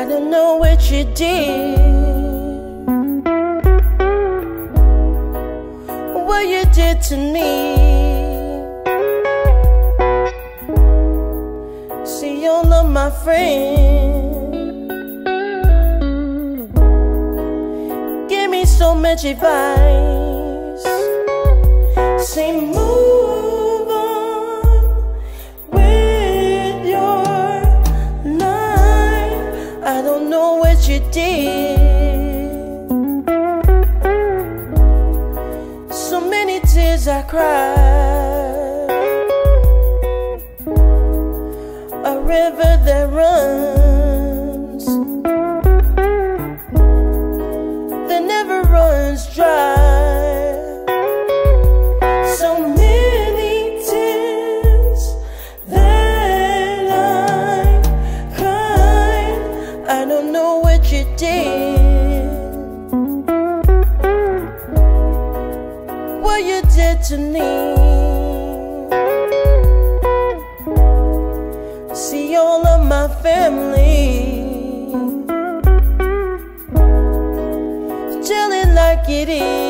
I don't know what you did, what you did to me. See all of my friends give me so much advice, say move on with your life. I don't know what you did, so many tears I cried, a river that runs, that never runs dry. So many tears that I cried. I don't know what you did, what you did to me. See all of my family, tell it like it is.